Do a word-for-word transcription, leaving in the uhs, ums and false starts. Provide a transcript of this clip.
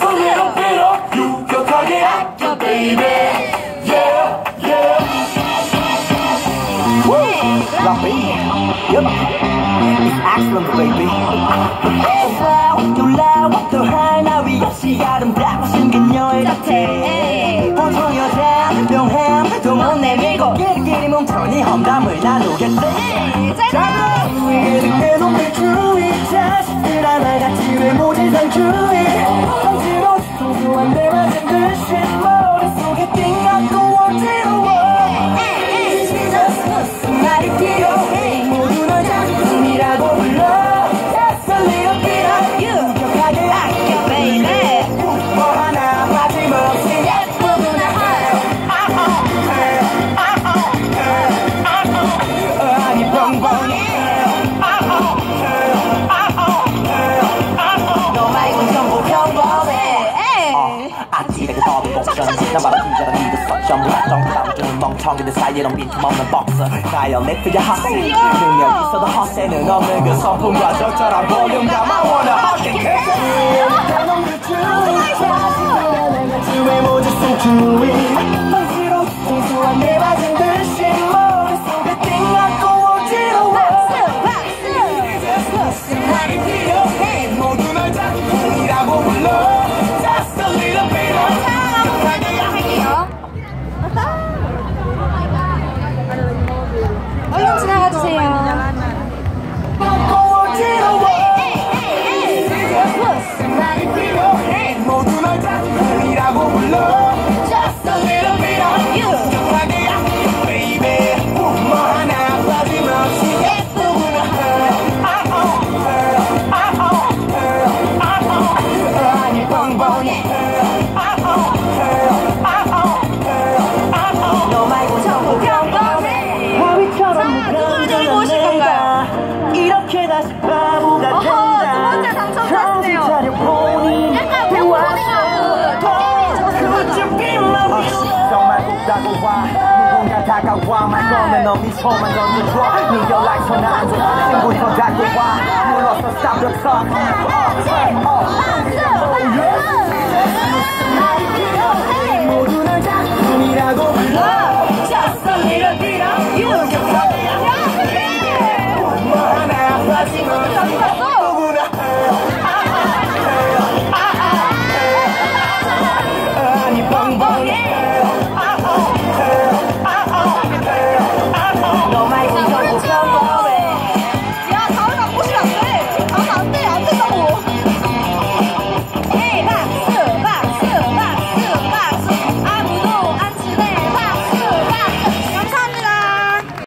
a little bit of you. 격하게 아껴 baby. Yeah, yeah. Woo! Love me. Yup. It's excellent baby. 놀라워 또 하나 위 없이 아름답신 그녀의 자태. 보통 여자는 명함 또 못 내밀고 끼리끼리 뭉쳐니 험담을 나누겠대. 자, 우리에게 내놓을 주의 자식들 하나같이 외모지상 주의 억지로 소소한 내 맞은 듯이 머릿속에 띵하고 어지러워. It's just 무슨 말이 필요해. 모두 널 작품이라고 불러. Just a little bit of you. 격하게 아껴 baby. 뭐 하나 빠짐없이 예쁘구나 하여. 아니 뻥뻥이 너 말고 전부 평범해. 아찔하게 더비 복션 나 바로 기자라 믿었어. 전부 다 정답은 멍청이들 사이에 빈틈없는 복서. 나의 래프야 핫세 능력 있어도 헛세는 없는 그 성품과 적절한 볼륨 감아 원하 헛된 캐스. 외모지 승주의 억지로 소소한 내 맞은 듯이 머릿속에 띵하고 어지러워. 무슨 말이 필요해. 모두 널 작품이라고 불러. Just a little bit of 할게요. 얼른 지나가주세요. 무슨 말이 필요해. 모두 널 작품이라고 불러. Just a little bit of you. 격하게 아껴 baby. 뭐 하나 빠짐없이 예쁘구나 아니 뻥뻥해. 너 말고 전부 평범해. 바위처럼 무거운 내가 이렇게 다시 바보가 된다. 두 번째 당첨자시네요. 약간 정말 웃다고 와 누군가 다가와 말 거면 너 미소만 건네줘. 네 연락 전화 안 줘. 친구 더 다가와 눌러서 stop the talk.